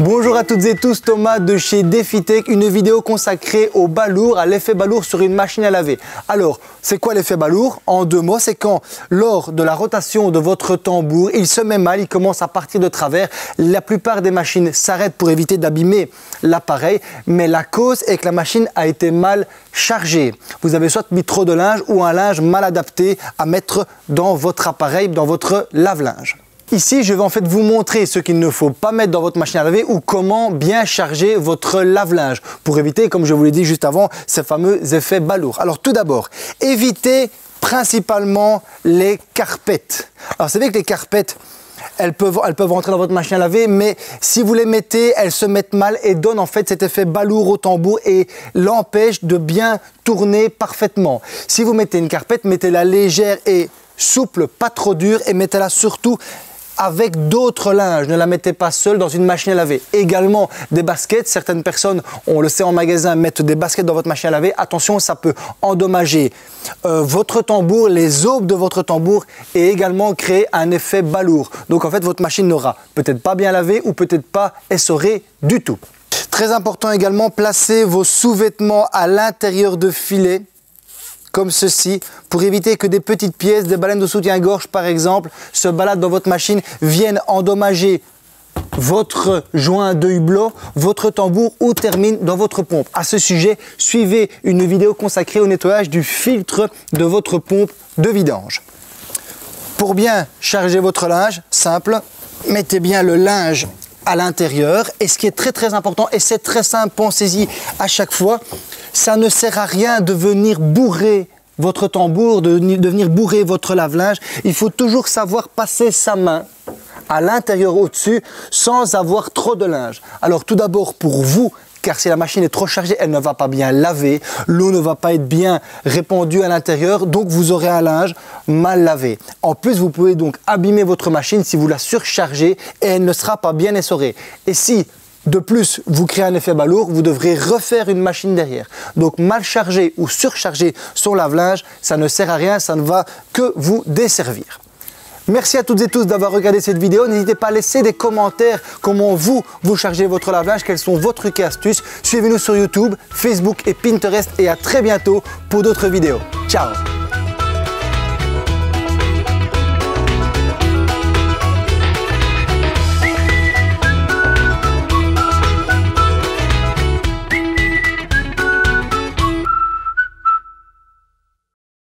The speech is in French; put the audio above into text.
Bonjour à toutes et tous, Thomas de chez DefiTech, une vidéo consacrée au balourd, à l'effet balourd sur une machine à laver. Alors, c'est quoi l'effet balourd? En deux mots, c'est quand, lors de la rotation de votre tambour, il se met mal, il commence à partir de travers. La plupart des machines s'arrêtent pour éviter d'abîmer l'appareil, mais la cause est que la machine a été mal chargée. Vous avez soit mis trop de linge ou un linge mal adapté à mettre dans votre appareil, dans votre lave-linge. Ici, je vais en fait vous montrer ce qu'il ne faut pas mettre dans votre machine à laver ou comment bien charger votre lave-linge pour éviter, comme je vous l'ai dit juste avant, ces fameux effets balourd. Alors tout d'abord, évitez principalement les carpettes. Alors c'est vrai que les carpettes, elles peuvent rentrer dans votre machine à laver, mais si vous les mettez, elles se mettent mal et donnent en fait cet effet balourd au tambour et l'empêchent de bien tourner parfaitement. Si vous mettez une carpette, mettez-la légère et souple, pas trop dure, et mettez-la surtout avec d'autres linges. Ne la mettez pas seule dans une machine à laver. Également des baskets. Certaines personnes, on le sait en magasin, mettent des baskets dans votre machine à laver. Attention, ça peut endommager votre tambour, les aubes de votre tambour et également créer un effet balourd. Donc en fait, votre machine n'aura peut-être pas bien lavé ou peut-être pas essoré du tout. Très important également, placez vos sous-vêtements à l'intérieur de filets comme ceci, pour éviter que des petites pièces, des baleines de soutien-gorge par exemple, se baladent dans votre machine, viennent endommager votre joint de hublot, votre tambour ou terminent dans votre pompe. À ce sujet, suivez une vidéo consacrée au nettoyage du filtre de votre pompe de vidange. Pour bien charger votre linge, simple, mettez bien le linge à l'intérieur, et ce qui est très important, et c'est très simple, pensez-y à chaque fois, ça ne sert à rien de venir bourrer votre tambour, de venir bourrer votre lave-linge. Il faut toujours savoir passer sa main à l'intérieur au-dessus sans avoir trop de linge. Alors tout d'abord pour vous, car si la machine est trop chargée, elle ne va pas bien laver, l'eau ne va pas être bien répandue à l'intérieur, donc vous aurez un linge mal lavé. En plus, vous pouvez donc abîmer votre machine si vous la surchargez et elle ne sera pas bien essorée. Et si, de plus, vous créez un effet balourd, vous devrez refaire une machine derrière. Donc mal charger ou surcharger son lave-linge, ça ne sert à rien, ça ne va que vous desservir. Merci à toutes et tous d'avoir regardé cette vidéo. N'hésitez pas à laisser des commentaires comment vous chargez votre lave-linge, quels sont vos trucs et astuces. Suivez-nous sur YouTube, Facebook et Pinterest et à très bientôt pour d'autres vidéos. Ciao!